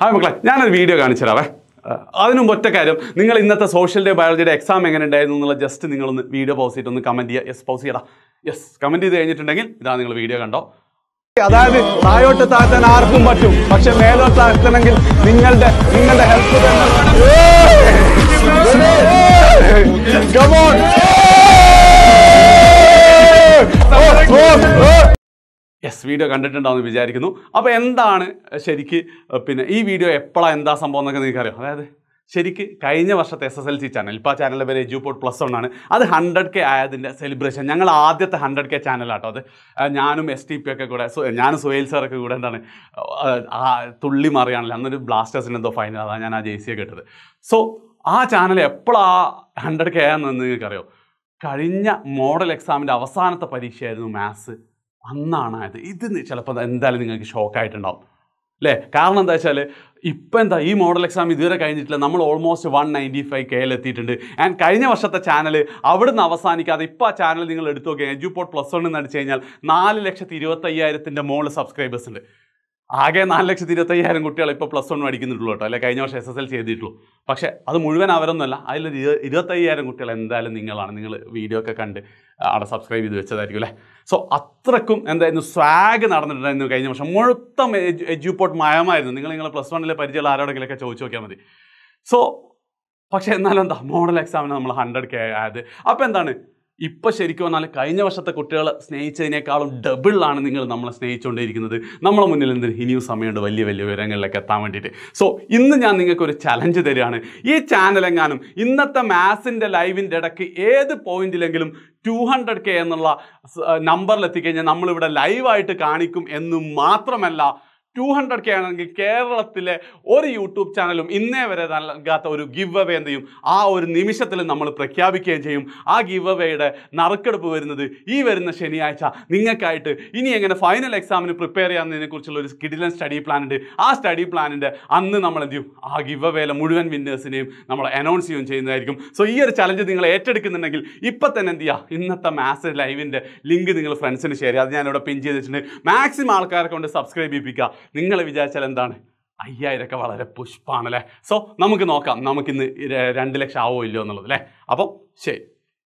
Hi മക്കളെ, ഞാനൊരു video കാണിച്ചു തരാവേ. അതിനു മുമ്പ് ഒറ്റ കാര്യം, നിങ്ങൾ ഇന്നത്തെ സോഷ്യൽ ഡേ ബയോളജിയുടെ എക്സാം എങ്ങനെ ഉണ്ടായിരുന്നു എന്നുള്ള ജസ്റ്റ് നിങ്ങളൊന്ന് വീഡിയോ പോസ് ചെയ്തിട്ട് ഒന്ന് കമൻറ്റ് ചെയ്യുക. യെസ്, പോസ് ചെയ്യടാ. യെസ്, കമൻറ്റ് ചെയ്ത് കഴിഞ്ഞിട്ടുണ്ടെങ്കിൽ ഇതാ നിങ്ങൾ വീഡിയോ കണ്ടോ. അതായത് താഴോട്ട് താഴ്ത്താൻ ആർക്കും പറ്റും, പക്ഷെ മേലോട്ട് താഴ്ത്തണമെങ്കിൽ നിങ്ങളുടെ ഹെൽപ്പ് യെസ്, വീഡിയോ കണ്ടിട്ടുണ്ടാവുമെന്ന് വിചാരിക്കുന്നു. അപ്പോൾ എന്താണ് ശരിക്ക് പിന്നെ ഈ വീഡിയോ എപ്പോഴാണ് എന്താ സംഭവം എന്നൊക്കെ നിങ്ങൾക്കറിയാം. അതായത് ശരിക്ക് കഴിഞ്ഞ വർഷത്തെ SSLC ചാനൽ, ഇപ്പോൾ ആ ചാനലിൻ്റെ പേര് Eduport +1 ആണ്. അത് 100K ആയതിൻ്റെ സെലിബ്രേഷൻ, ഞങ്ങൾ ആദ്യത്തെ 100K ചാനലാട്ടോ അത്. ഞാനും STP ഒക്കെ കൂടെ, ഞാനും സുഹേൽ സാറൊക്കെ കൂടെ എന്താണ് തുള്ളി മറിയാണല്ലോ, അന്നൊരു ബ്ലാസ്റ്റേഴ്സിൻ്റെ എന്തോ ഫൈനൽ, അതാണ് ഞാൻ ആ ജേഴ്സിയൊക്കെ ഇട്ടത്. സോ ആ ചാനൽ എപ്പോഴാണ് 100K ആയെന്ന് നിങ്ങൾക്കറിയോ? കഴിഞ്ഞ മോഡൽ എക്സാമിൻ്റെ അവസാനത്തെ പരീക്ഷയായിരുന്നു മാത്സ്, അന്നാണ് ആയത്. ഇത് ചിലപ്പോൾ എന്തായാലും നിങ്ങൾക്ക് ഷോക്കായിട്ടുണ്ടാവും അല്ലേ? കാരണം എന്താ വെച്ചാൽ ഇപ്പം എന്താ ഈ മോഡൽ എക്സാം ഇതുവരെ കഴിഞ്ഞിട്ടില്ല, നമ്മൾ ഓൾമോസ്റ്റ് 195K എത്തിയിട്ടുണ്ട്. ആൻഡ് കഴിഞ്ഞ വർഷത്തെ ചാനൽ അവിടുന്ന് അവസാനിക്കാതെ ഇപ്പോൾ ആ ചാനൽ നിങ്ങൾ എടുത്തു നോക്കിയാൽ Eduport +1 എന്ന് അടിച്ചു കഴിഞ്ഞാൽ 4,25,000 മുകളിൽ സബ്സ്ക്രൈബേഴ്സ് ഉണ്ട്. ആകെ 4,25,000 കുട്ടികൾ ഇപ്പോൾ +1 പഠിക്കുന്നുള്ളൂ കേട്ടോ, അല്ലെ കഴിഞ്ഞ വർഷം SSLC ചെയ്തിട്ടുള്ളൂ. പക്ഷേ അത് മുഴുവൻ അവരൊന്നുമല്ല, അതിൽ 25,000 കുട്ടികൾ എന്തായാലും നിങ്ങളാണ്. നിങ്ങൾ വീഡിയോ ഒക്കെ കണ്ട് അവിടെ സബ്സ്ക്രൈബ് ചെയ്ത് വെച്ചതായിരിക്കും അല്ലേ? സോ അത്രക്കും എന്തായിരുന്നു സ്വാഗ് നടന്നിട്ടുണ്ടായിരുന്നു കഴിഞ്ഞ വർഷം. മൊത്തം Eduport മയമായിരുന്നു. നിങ്ങളെ +1 പരിചയമുള്ള ആരോടെങ്കിലൊക്കെ ചോദിച്ചു നോക്കിയാൽ മതി. സോ പക്ഷേ എന്നാലും എന്താ മോഡൽ എക്സാമിന് നമ്മൾ 100K ആയത്. അപ്പോൾ എന്താണ് ഇപ്പം ശരിക്കും പറഞ്ഞാൽ കഴിഞ്ഞ വർഷത്തെ കുട്ടികൾ സ്നേഹിച്ചതിനേക്കാളും ഡബിളാണ് നിങ്ങൾ നമ്മളെ സ്നേഹിച്ചുകൊണ്ടിരിക്കുന്നത്. നമ്മളെ മുന്നിൽ എന്തിന് ഇനിയും സമയമുണ്ട് വലിയ വലിയ വിവരങ്ങളിലേക്ക് എത്താൻ വേണ്ടിയിട്ട്. സോ ഇന്ന് ഞാൻ നിങ്ങൾക്കൊരു ചലഞ്ച് തരികയാണ്. ഈ ചാനലെങ്ങാനും ഇന്നത്തെ മാത്സിൻ്റെ ലൈവിൻ്റെ ഇടയ്ക്ക് ഏത് പോയിന്റിലെങ്കിലും 200K എന്നുള്ള നമ്പറിൽ എത്തിക്കഴിഞ്ഞാൽ നമ്മളിവിടെ ലൈവായിട്ട് കാണിക്കും എന്ന് മാത്രമല്ല, 200K ആണെങ്കിൽ കേരളത്തിലെ ഒരു യൂട്യൂബ് ചാനലും ഇന്നേ വരെ നൽകാത്ത ഒരു ഗിവ് അവേ എന്ത് ചെയ്യും, ആ ഒരു നിമിഷത്തിൽ നമ്മൾ പ്രഖ്യാപിക്കുകയും ചെയ്യും. ആ ഗിവ് അവേയുടെ നറുക്കെടുപ്പ് വരുന്നത് ഈ വരുന്ന ശനിയാഴ്ച നിങ്ങൾക്കായിട്ട്. ഇനി എങ്ങനെ ഫൈനൽ എക്സാമിന് പ്രിപ്പയർ ചെയ്യാവുന്നതിനെ കുറിച്ചുള്ള ഒരു കിടിലൻ സ്റ്റഡി പ്ലാൻ ഉണ്ട്. ആ സ്റ്റഡി പ്ലാനിൻ്റെ അന്ന് നമ്മൾ എന്ത് ചെയ്യും, ആ ഗിവ് അവേയിലെ മുഴുവൻ വിന്നേഴ്സിനെയും നമ്മൾ അനൗൺസ് ചെയ്യുകയും ചെയ്യുന്നതായിരിക്കും. സോ ഈ ഒരു ചലഞ്ച് നിങ്ങൾ ഏറ്റെടുക്കുന്നുണ്ടെങ്കിൽ ഇപ്പം തന്നെ എന്ത് ചെയ്യുക, ഇന്നത്തെ മാത്സ് ലൈവിൻ്റെ ലിങ്ക് നിങ്ങൾ ഫ്രണ്ട്സിന് ഷെയർ ചെയ്യുക. അത് ഞാനിവിടെ പിൻ ചെയ്ത് വെച്ചിട്ടുണ്ട്. മാക്സിമം ആൾക്കാരെ കൊണ്ട് സബ്സ്ക്രൈബ് ചെയ്യിപ്പിക്കുക. നിങ്ങൾ വിചാരിച്ചാൽ എന്താണ് 5,000 വളരെ പുഷ്പാണല്ലേ? സോ നമുക്ക് നോക്കാം, നമുക്കിന്ന് 2 ലക്ഷം ആവോ ഇല്ലയോ എന്നുള്ളത് അല്ലേ? അപ്പം ശരി.